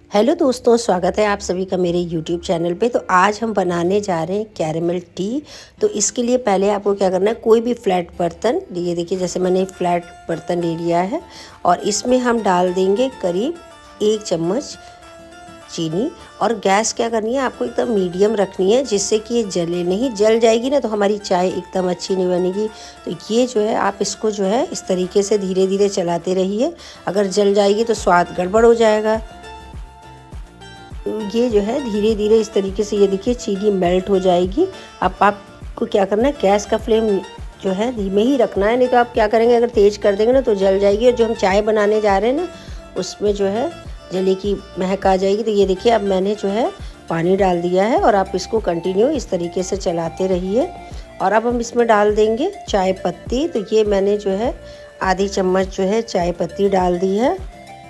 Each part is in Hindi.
हेलो दोस्तों, स्वागत है आप सभी का मेरे यूट्यूब चैनल पे। तो आज हम बनाने जा रहे हैं कैरेमल टी। तो इसके लिए पहले आपको क्या करना है, कोई भी फ्लैट बर्तन, ये देखिए जैसे मैंने फ्लैट बर्तन ले लिया है और इसमें हम डाल देंगे करीब 1 चम्मच चीनी। और गैस क्या करनी है आपको, एकदम मीडियम रखनी है जिससे कि ये जले नहीं। जल जाएगी ना तो हमारी चाय एकदम अच्छी नहीं बनेगी। तो ये जो है आप इसको जो है इस तरीके से धीरे धीरे चलाते रहिए। अगर जल जाएगी तो स्वाद गड़बड़ हो जाएगा। ये जो है धीरे धीरे इस तरीके से, ये देखिए चीनी मेल्ट हो जाएगी। अब आपको क्या करना है, गैस का फ्लेम जो है धीमे ही रखना है, नहीं तो आप क्या करेंगे, अगर तेज़ कर देंगे ना तो जल जाएगी। और जो हम चाय बनाने जा रहे हैं ना उसमें जो है जले की महक आ जाएगी। तो ये देखिए अब मैंने जो है पानी डाल दिया है और आप इसको कंटिन्यू इस तरीके से चलाते रहिए। और अब हम इसमें डाल देंगे चाय पत्ती। तो ये मैंने जो है आधी चम्मच जो है चाय पत्ती डाल दी है।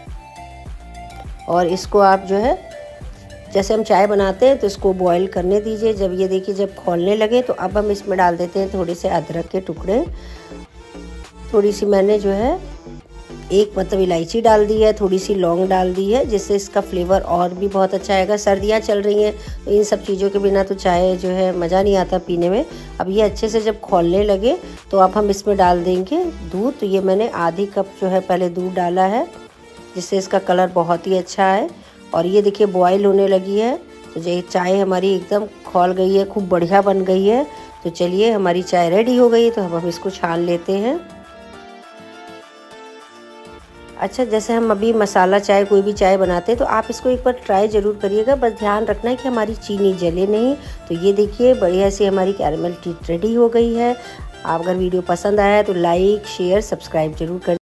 और इसको आप जो है जैसे हम चाय बनाते हैं तो इसको बॉईल करने दीजिए। जब ये देखिए जब खौलने लगे तो अब हम इसमें डाल देते हैं थोड़े से अदरक के टुकड़े। थोड़ी सी मैंने जो है एक मतलब इलायची डाल दी है, थोड़ी सी लौंग डाल दी है, जिससे इसका फ्लेवर और भी बहुत अच्छा आएगा। सर्दियाँ चल रही हैं तो इन सब चीज़ों के बिना तो चाय जो है मज़ा नहीं आता पीने में। अब ये अच्छे से जब खौलने लगे तो अब हम इसमें डाल देंगे दूध। तो ये मैंने आधी कप जो है पहले दूध डाला है, जिससे इसका कलर बहुत ही अच्छा है। और ये देखिए बॉईल होने लगी है। तो ये चाय हमारी एकदम खौल गई है, खूब बढ़िया बन गई है। तो चलिए हमारी चाय रेडी हो गई। तो अब हम इसको छान लेते हैं। अच्छा, जैसे हम अभी मसाला चाय कोई भी चाय बनाते हैं तो आप इसको एक बार ट्राई ज़रूर करिएगा। बस ध्यान रखना है कि हमारी चीनी जले नहीं। तो ये देखिए बढ़िया सी हमारी कैरेमल टी रेडी हो गई है। आप अगर वीडियो पसंद आया तो लाइक शेयर सब्सक्राइब जरूर कर